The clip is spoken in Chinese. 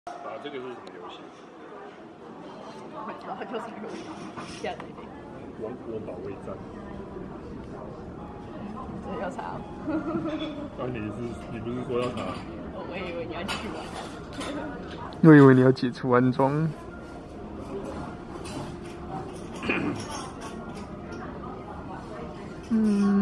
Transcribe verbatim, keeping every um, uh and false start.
啊，这个是什么游戏？ 不知道，就是游戏。下载的。 王国保卫战。 这要查。 啊，你是你不是说要查？ 我以为你要继续玩。 我以为你要解除安装。嗯。